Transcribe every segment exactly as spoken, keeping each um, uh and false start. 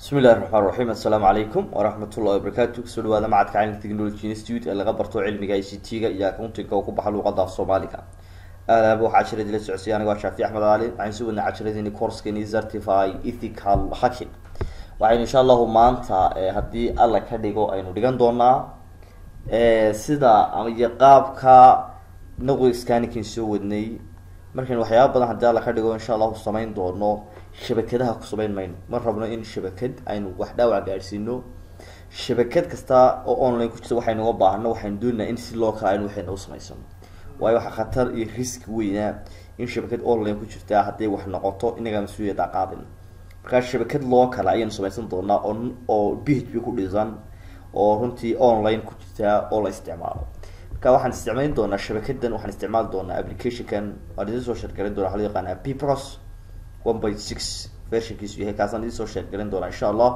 بسم الله الرحمن الرحيم. السلام عليكم ورحمة الله وبركاته. سؤال هذا معك عن التكنولوجيا انستيتيوت اللي قبرته علمي اي سي تي يا كونتيكا وكبح لغة الصومالية. انا ابو عشرة دي السعودية انا شافي احمد علي عن سوينا عشرة دي كورس كني سيرتيفاي ايثيكال هاكينج. وعين ان شاء الله maanta hadii alla ka dhigo aynu dhigan doonaa ee sida ama qaabka nagu iskaanikin soo wadnay markaan waxyaabo badan hadii alla ka dhigo insha Allah sameyn doono shabakadaha ku sameyn mayno ma rabno in shabakad aynu wax dhaawac gaarsiino shabakad kasta oo online ku jirta waxaynu u baahno waxaan doonaa in si loo kala aynu waxaynu sameysano waayo waxa khatar iyo risk weyn in shabakad online ku jirta hadii wax noqoto inaga mas'uuliyad qaadin marka shabakad loo kala ayaan samaysan doonaa oo P H P ku dhisan oo runtii online ku jirta oo la isticmaalo marka waxaan isticmaalin doonaa shabakadan waxaan isticmaali doonaa application kan oo idin soo shaqeyn doona hal yaqaan Pipros one point six version kiisu yahay kaasan idin soo shaqeyn doona insha Allah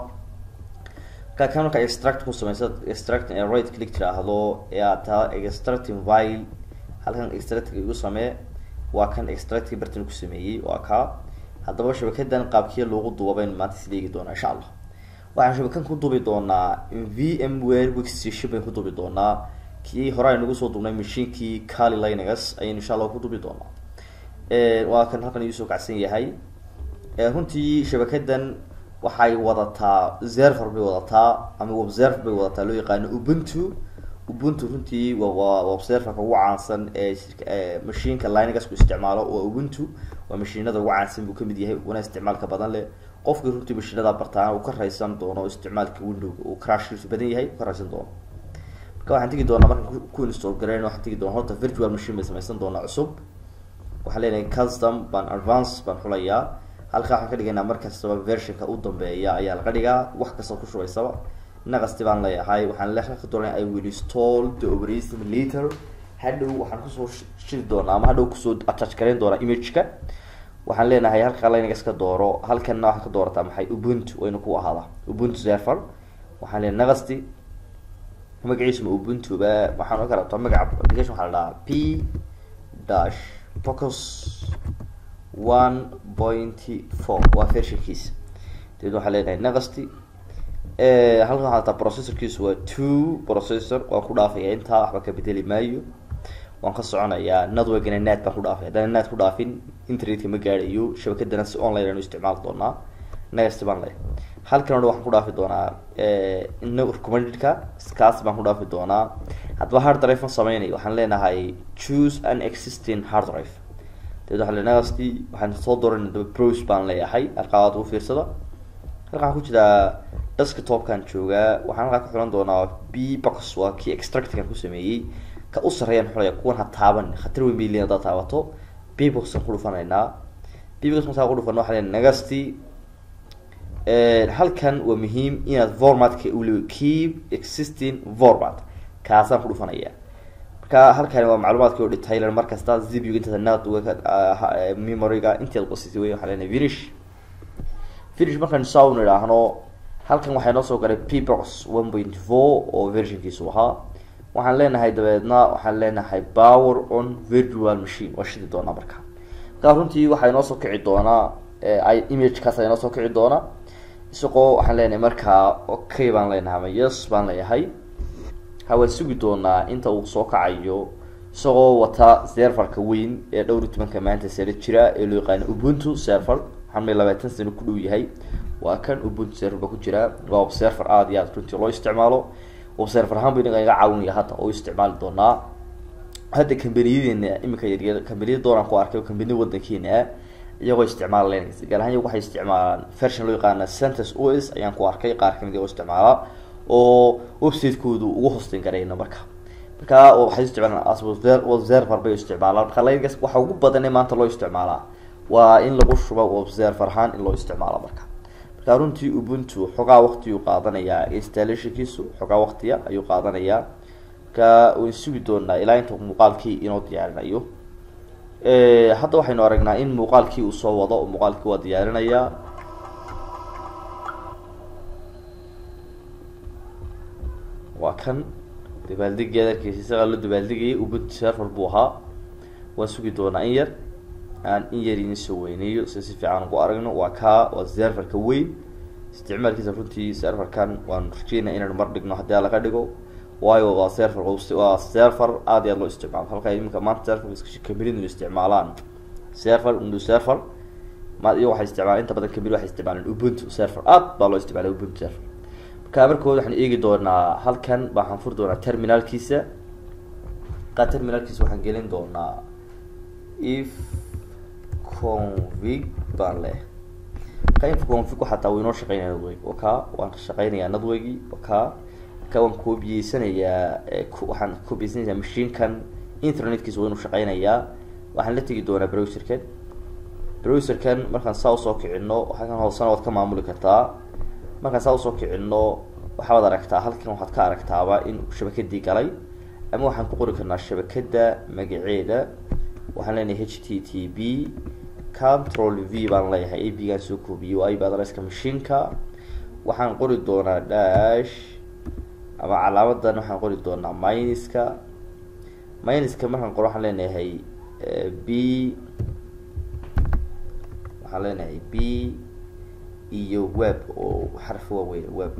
ka kan ka extract ku samaysan extract and right click tiraahdo ee ata extracting file halkan extract igu samee waa kan extract bartan ku sameeyay waa ka haddaba shabakadan qaabkii loogu duubay maanta sideegi doona insha Allah waxaan shabakadan ku duubi doonaa VMware workstation bay ku duubi doonaa kii hore aynu ugu soo duubnay machine-kii Kali Linux ayaan insha Allah ku duubi doonaa ee waa kan halkan isu kacsan yahay ee runtii shabakadan waxay wadataa server bay wadataa ama web server bay wadataa loo yaqaan Ubuntu Ubuntu runtii waa web server ka ugu caansan ee machine-ka Linux ku isticmaalo oo Ubuntu waa mashiinada ugu caansan buu kamid yahay wana isticmaalka badan leh qofkii runtii mashiinada bartaan uu ka raaysan doono isticmaalka Windows uu crashiisu badan yahay ka raaysan doono marka waxaan tagi doonaa markaan ku install gareeyno waxaan tagi doonaa horta virtual machine bay samaysan doonaa cusub waxaan leenahay custom ban advance ban xulayaa halka waxaan ka dhigaynaa markasta version-ka u dambeeya ayaa laga dhigaa wax kasta ku shubaysaba naqasti baan leeyahay waxaan leeyahay doonaa I will install the operating later hadhow waxaan ku soo shiri doonaa ama hadhow ku soo attach gareyn doonaa image-ka waxaan leenahay halka Linux iska dooro halkan waxa ka doorataa maxay Ubuntu waynu ku ahaada Ubuntu server waxaan leenahay naqasti magaciisu Ubuntu ba waxaan u karabtaa magaca application waxa la dhahaa p dash focus one point four waa version-kiisa dad waxa leenahay naqasti ee halka waxa ta processor-kiisu waa two processor oo ku dhaafaya inta waxba ka bedeli maayo waan ka soconayaa network-na net baan ku dhaafay hadaan net ku dhaafin internet-ka ma gaarayo shabakadana si online aynu isticmaal doonaa next baan leeyahay halkan waxaan ku dhaafi doonaa ee in recommended-ka skaas baan ku dhaafi doonaa hadba hard drive aan sameeyay waxaan leenahay choose an existing hard drive dad waxa leenahay waxaan soo dooranay pros baan leeyahay arqaad u fiirsada halka ku jira desktop-kan jooga waxaan halka ku xiran doonaa Pbox waa kii extract-kan ku sameeyay ka u sareeyaan xulaya kuwan ha taaban khatar weyn bay leedahay taabato Pbox ku dhufanaynaa Pbox ma ku dhufano waxa leenahay nagasti ee halkan waa muhiim inaad format-ka u leeyahay keep existing format kaasaan ku dhufanaya marka halkan waa macluumaadka oo detail markasta zip u inta network memory-ga inta la qosisay way waxa leenahay finish finish markaan sound raahno halkan waxay noo soo galay Pbox one point four oo version-kiisu ahaa waxaan leenahay dabeedna waxaan leenahay power on virtual machine waa shidi doonaa marka ka runtii waxay noo soo kici doonaa ay image kaas ay noo soo kici doonaa isagoo waxaan leenahay marka okay baan leenahay yes baan leeyahay hawa sugi doonaa inta uu soo kacayo isagoo wata server-ka weyn ee dhowr iyo toban ka maanta sare jira ee loo yaqaan Ubuntu server waxaan labaatan sano ku dhow yahay waa kan Ubuntu server ku jira web server aad iyo aad runtii loo isticmaalo web server ahaan bayna iga caawinaya hadda oo isticmaali doonaa hadda kambaniyadeenna imika yaryar kambaniyada doonaan ku arkay kambaniyada wadankeena iyagoo isticmaal Linux gaar ahaan waxay isticmaalaan version loo yaqaan CentOS O S ayaan ku arkay qaar kamid ah isticmaala oo website-koodu ugu hosting gareeyna marka marka waxay isticmaalaan asbuuzer web server bay isticmaalaan marka Linux waxa ugu badan ee maanta loo isticmaalaa waa in lagu shubo web server ahaan in loo isticmaalo marka marka runtii Ubuntu xogaa waqti uu qaadanaya installation-kiisu xogaa waqtiya ayuu qaadanaya ka oo sugi doonaa ilaa inta muuqaalkii inoo diyaarinayo ee hadda waxaynu aragnaa in muuqaalkii uu soo wado oo muuqaalkii waa diyaarinaya waa kan dabaaldegeeda kiisa la dabaaldeeyay Ubuntu server buu ahaa waan sugi doonaa in yar aan in yar in soo weynayo si si fiican ugu aragno waa ka waa server-ka weyn isticmaalkiisa runtii serverkan waan rajeynaa inaan mar dhigno haddii laga dhigo waayo waa server waa server aad iyo aad loo isticmaalo halka iminka maanta server iska kamilin inuu isticmaalaan server windows server ma iyo waxay isticmaalaan inta badan kamil waxay isticmaalaan ubuntu server aad baa loo isticmaalaa ubuntu server marka markooda waxaan eegi doonaa halkan waxaan furi doonaa terminalkiisa ka terminalkiisa waxaan gelin doonaa if config baan leh كيف config حتى وينو شقينا ندوي وكا وان شقينا ندوي وكا كون كوبي سنه يا waxaan كوبي ماشين كان انترنت كيس وينو شقينا يا waxaan la tagi doonaa browser kan browser kan markaan soo soo kicino waxaan hoosan wad ka maamuli kartaa markaan soo soo kicino waxaad aragtaa halkan waxaad ka aragtaaba in shabakadii galay ama waxaan ku qori karnaa shabakada magaceeda waxaan leenahay h t t p control v baan leeyahay A P gaan soo koobiyo ay baad adresska machine-ka waxaan qori doonaa dash ama calaamadan waxaan qori doonaa minus-ka minus-ka markaan qoro waxaan leenahay b waxaan leenahay b iyo web oo xarf waaweyn web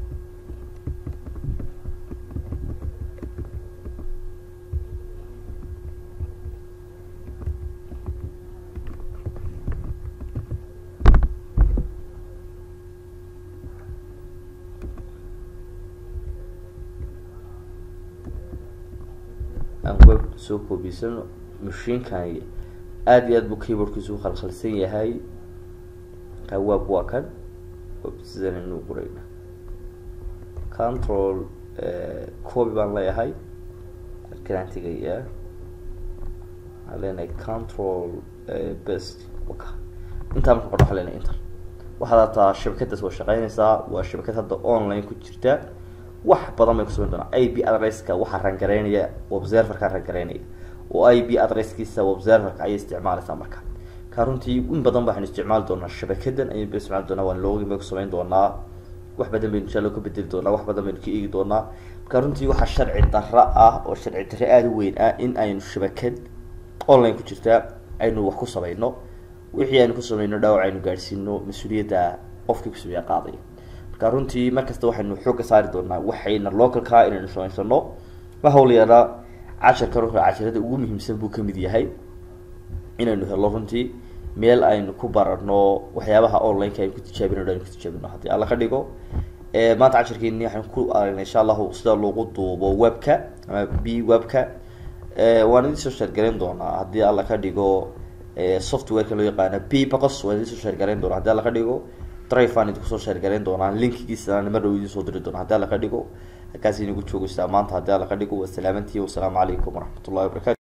web soo koobisan machine-kan aad iyo aad buu keyboardkiisu khalkhalsan yahay ka web waa kan web sidaan inuu qorayna control copy baan leeyahay halkaan tagaya halena control best waka inta marka qoro halena enter waxa taa shabakada soo shaqeynaysaa waa shabakad hadda online ku jirta wax badan ma ku soo doona I P address-ka waxa ran gareynaya web server-ka ran gareynaya oo I P address-kiisa web server-ka ay isticmaalaysaa marka ka runtii in badan baan isticmaal doonaa shabakadan ay isticmaal doonaa waan loogi ma ku soo doonaa wax badan baan insha Allah ku bedeli doonaa wax badan baan ka eegi doonaa ka runtii waxa sharci darro ah oo sharci darro aad u weyn ah in aynu shabakad online ku jirta aynu wax ku sameeyno wixii aynu ku sameeyno dhaawac aynu gaarsiino mas'uuliyadda qofkii ku sameeya qaaday marka runtii markasta waxaynu xoog ka saari doonaa waxayna localka inaynu samaysano ma hawliyada casharka ruuxa casharada ugu muhiimsan buu kamid yahay inaynu helo runtii meel aynu ku barano waxyaabaha online-ka aynu ku tijaabino aynu ku tijaabino haddii alla ka dhigo ee maanta casharkeeni waxaan ku aragnay insha Allah sida loogu duubo webka ama b webka ee waan idin soo sheegayn doonaa haddii alla ka dhigo ee software-ka loo yaqaan b baqos waan idin soo sheegayn doonaa haddii alla ka dhigo drive aan idin soo sheegayn doonaa link-kiisa aan mar dhow idin soo diri doonaa haddii alla ka dhigo halkaas inagu joogo maanta haddii alla ka dhigo wassalaamantii wasalaamu calaykum waraxmatullaahi wabarakaatuh